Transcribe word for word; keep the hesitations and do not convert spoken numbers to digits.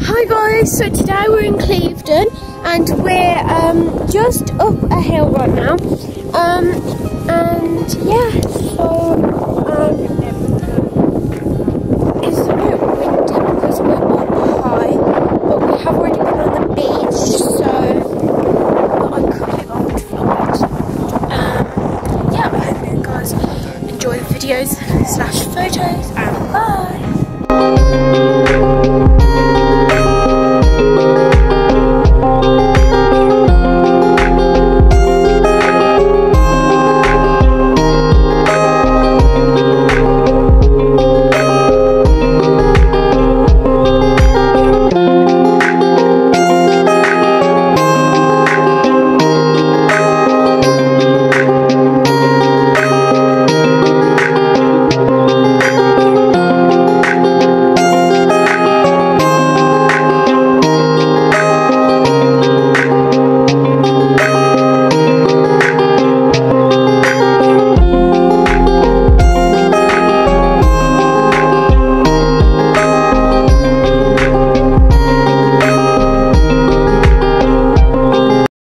Hi guys, so today we're in Clevedon and we're um, just up a hill right now, um, and yeah, so um, it's a bit windy because we're up high, but we have already been on the beach, so but I could I would film it. Um, yeah, I hope you guys enjoy the videos slash